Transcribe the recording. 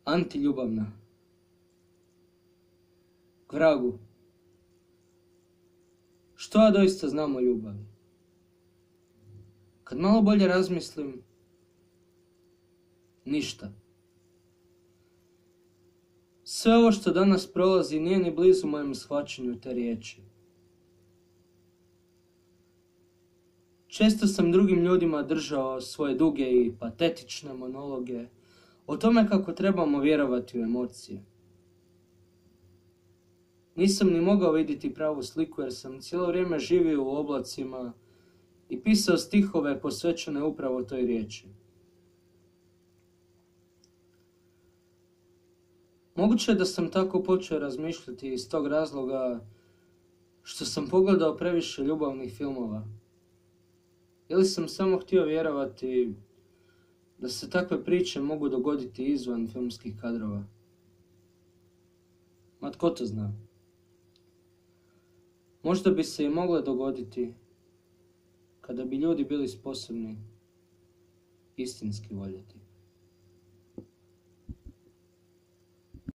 antiljubavna. K vragu. Što ja doista znam o ljubavi? Kad malo bolje razmislim, ništa. Sve ovo što danas prolazi nije ni blizu mojem shvaćanju te riječi. Često sam drugim ljudima držao svoje duge i patetične monologe o tome kako trebamo vjerovati u emocije. Nisam ni mogao vidjeti pravu sliku jer sam cijelo vrijeme živio u oblacima i pisao stihove posvećene upravo toj riječi. Moguće je da sam tako počeo razmišljati iz tog razloga što sam pogledao previše ljubavnih filmova. Ili sam samo htio vjerovati da se takve priče mogu dogoditi izvan filmskih kadrova. Ma tko to zna? Možda bi se i mogle dogoditi kada bi ljudi bili sposobni istinski voljeti.